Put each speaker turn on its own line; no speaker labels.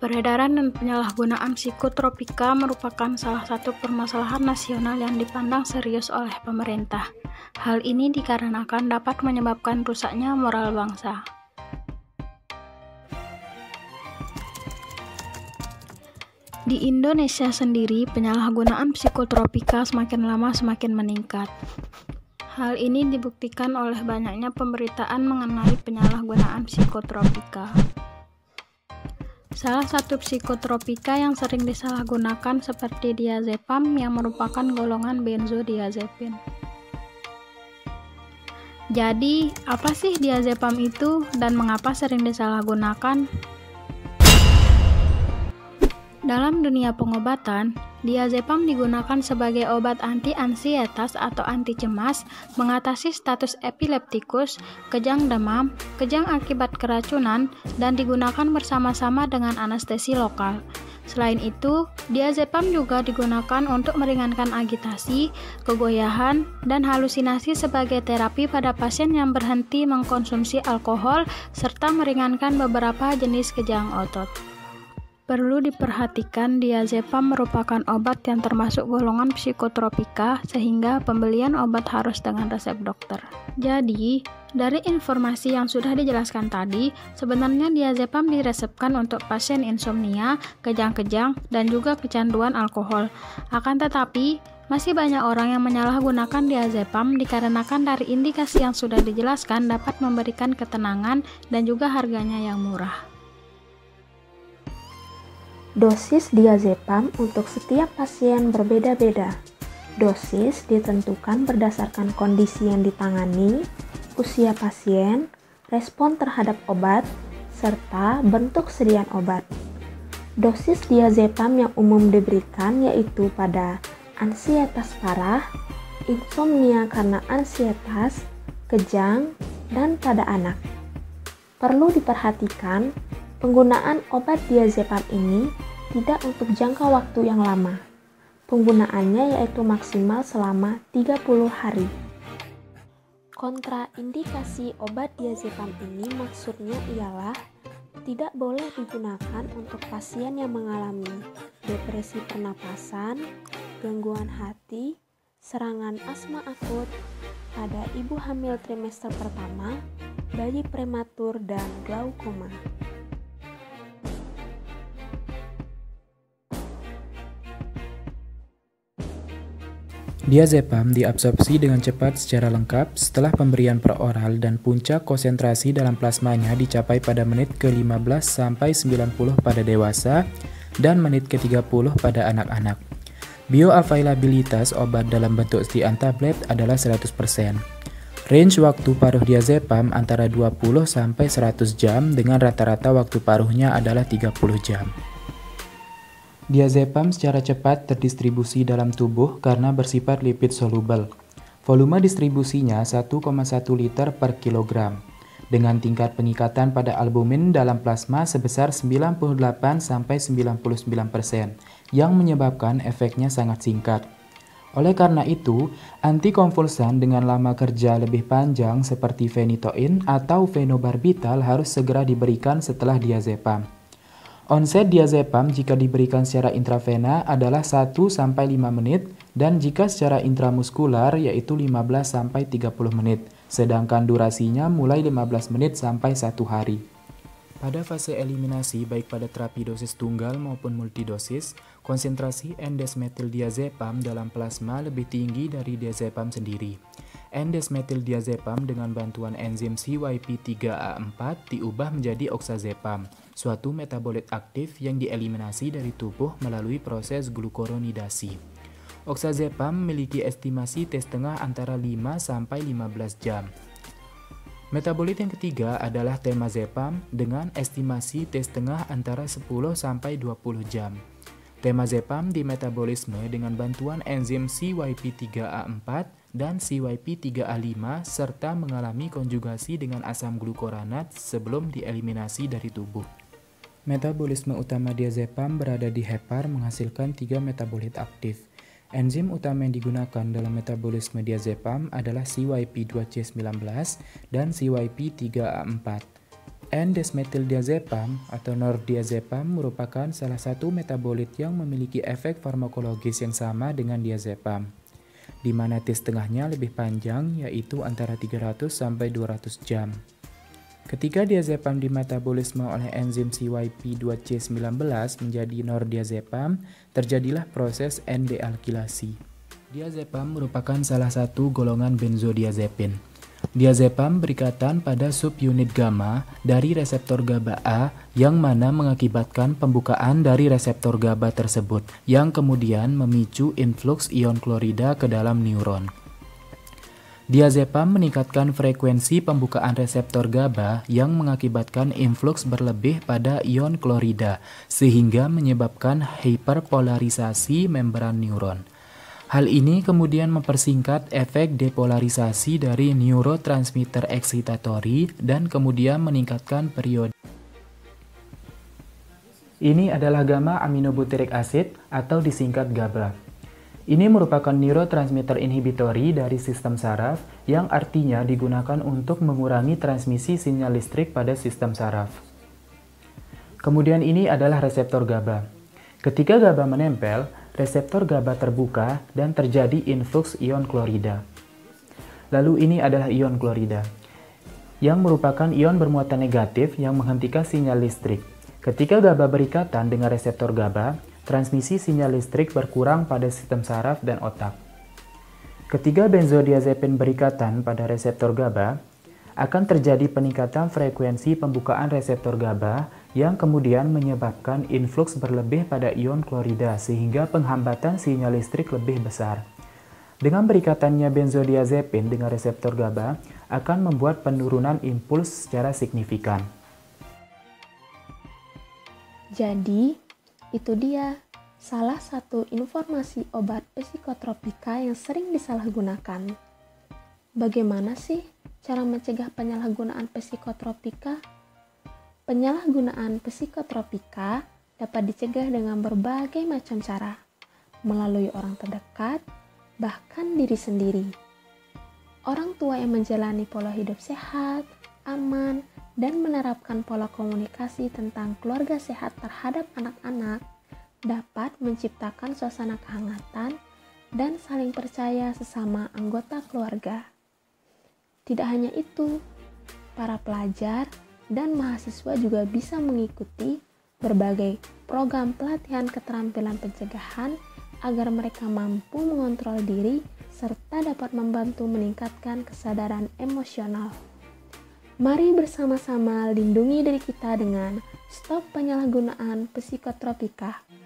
Peredaran dan penyalahgunaan psikotropika merupakan salah satu permasalahan nasional yang dipandang serius oleh pemerintah. Hal ini dikarenakan dapat menyebabkan rusaknya moral bangsa. Di Indonesia sendiri, penyalahgunaan psikotropika semakin lama semakin meningkat. Hal ini dibuktikan oleh banyaknya pemberitaan mengenai penyalahgunaan psikotropika. Salah satu psikotropika yang sering disalahgunakan seperti diazepam yang merupakan golongan benzodiazepin. Jadi, apa sih diazepam itu dan mengapa sering disalahgunakan? Dalam dunia pengobatan, diazepam digunakan sebagai obat anti-ansietas atau anti cemas, mengatasi status epileptikus, kejang demam, kejang akibat keracunan, dan digunakan bersama-sama dengan anestesi lokal. Selain itu, diazepam juga digunakan untuk meringankan agitasi, kegoyahan, dan halusinasi sebagai terapi pada pasien yang berhenti mengkonsumsi alkohol, serta meringankan beberapa jenis kejang otot. Perlu diperhatikan, diazepam merupakan obat yang termasuk golongan psikotropika sehingga pembelian obat harus dengan resep dokter. Jadi, dari informasi yang sudah dijelaskan tadi, sebenarnya diazepam diresepkan untuk pasien insomnia, kejang-kejang, dan juga kecanduan alkohol. Akan tetapi, masih banyak orang yang menyalahgunakan diazepam dikarenakan dari indikasi yang sudah dijelaskan dapat memberikan ketenangan dan juga harganya yang murah.
Dosis diazepam untuk setiap pasien berbeda-beda. Dosis ditentukan berdasarkan kondisi yang ditangani, usia pasien, respon terhadap obat, serta bentuk sediaan obat. Dosis diazepam yang umum diberikan yaitu pada ansietas parah, insomnia karena ansietas, kejang, dan pada anak. Perlu diperhatikan, penggunaan obat diazepam ini tidak untuk jangka waktu yang lama. Penggunaannya yaitu maksimal selama 30 hari. Kontraindikasi obat diazepam ini maksudnya ialah tidak boleh digunakan untuk pasien yang mengalami depresi pernapasan, gangguan hati, serangan asma akut, pada ibu hamil trimester pertama, bayi prematur, dan glaukoma.
Diazepam diabsorpsi dengan cepat secara lengkap setelah pemberian peroral dan puncak konsentrasi dalam plasmanya dicapai pada menit ke-15 sampai 90 pada dewasa dan menit ke-30 pada anak-anak. Bioavailabilitas obat dalam bentuk sediaan tablet adalah 100%. Range waktu paruh diazepam antara 20 sampai 100 jam dengan rata-rata waktu paruhnya adalah 30 jam. Diazepam secara cepat terdistribusi dalam tubuh karena bersifat lipid soluble. Volume distribusinya 1,1 liter per kilogram, dengan tingkat pengikatan pada albumin dalam plasma sebesar 98-99%, yang menyebabkan efeknya sangat singkat. Oleh karena itu, antikonvulsan dengan lama kerja lebih panjang seperti phenytoin atau phenobarbital harus segera diberikan setelah diazepam. Onset diazepam jika diberikan secara intravena adalah 1-5 menit dan jika secara intramuskular yaitu 15-30 menit, sedangkan durasinya mulai 15 menit sampai 1 hari. Pada fase eliminasi baik pada terapi dosis tunggal maupun multidosis, konsentrasi N-desmethyl-diazepam dalam plasma lebih tinggi dari diazepam sendiri. N-desmethyl-diazepam dengan bantuan enzim CYP3A4 diubah menjadi oxazepam, suatu metabolit aktif yang dieliminasi dari tubuh melalui proses glukuronidasi. Oxazepam memiliki estimasi T-setengah antara 5-15 jam. Metabolit yang ketiga adalah temazepam dengan estimasi T-setengah antara 10-20 jam. Temazepam dimetabolisme dengan bantuan enzim CYP3A4 dan CYP3A5 serta mengalami konjugasi dengan asam glukoranat sebelum dieliminasi dari tubuh. Metabolisme utama diazepam berada di hepar menghasilkan 3 metabolit aktif. Enzim utama yang digunakan dalam metabolisme diazepam adalah CYP2C19 dan CYP3A4. N-desmetyldiazepam atau nordiazepam merupakan salah satu metabolit yang memiliki efek farmakologis yang sama dengan diazepam, di mana T setengahnya lebih panjang yaitu antara 300 sampai 200 jam. Ketika diazepam dimetabolisme oleh enzim CYP2C19 menjadi nordiazepam, terjadilah proses N-dealkilasi. Diazepam merupakan salah satu golongan benzodiazepin. Diazepam berikatan pada subunit gamma dari reseptor GABA A yang mana mengakibatkan pembukaan dari reseptor GABA tersebut yang kemudian memicu influx ion klorida ke dalam neuron. Diazepam meningkatkan frekuensi pembukaan reseptor GABA yang mengakibatkan influx berlebih pada ion klorida sehingga menyebabkan hiperpolarisasi membran neuron. Hal ini kemudian mempersingkat efek depolarisasi dari neurotransmitter eksitatori dan kemudian meningkatkan periode. Ini adalah gamma aminobutyric acid atau disingkat GABA. Ini merupakan neurotransmitter inhibitori dari sistem saraf yang artinya digunakan untuk mengurangi transmisi sinyal listrik pada sistem saraf. Kemudian ini adalah reseptor GABA. Ketika GABA menempel, reseptor GABA terbuka dan terjadi influx ion klorida. Lalu ini adalah ion klorida, yang merupakan ion bermuatan negatif yang menghentikan sinyal listrik. Ketika GABA berikatan dengan reseptor GABA, transmisi sinyal listrik berkurang pada sistem saraf dan otak. Ketika benzodiazepin berikatan pada reseptor GABA, akan terjadi peningkatan frekuensi pembukaan reseptor GABA yang kemudian menyebabkan influx berlebih pada ion klorida sehingga penghambatan sinyal listrik lebih besar. Dengan berikatannya benzodiazepin dengan reseptor GABA akan membuat penurunan impuls secara signifikan.
Jadi, itu dia salah satu informasi obat psikotropika yang sering disalahgunakan. Bagaimana sih cara mencegah penyalahgunaan psikotropika? Penyalahgunaan psikotropika dapat dicegah dengan berbagai macam cara, melalui orang terdekat, bahkan diri sendiri. Orang tua yang menjalani pola hidup sehat, aman, dan menerapkan pola komunikasi tentang keluarga sehat terhadap anak-anak dapat menciptakan suasana kehangatan dan saling percaya sesama anggota keluarga. Tidak hanya itu, para pelajar dan mahasiswa juga bisa mengikuti berbagai program pelatihan keterampilan pencegahan agar mereka mampu mengontrol diri serta dapat membantu meningkatkan kesadaran emosional. Mari bersama-sama lindungi diri kita dengan stop penyalahgunaan psikotropika.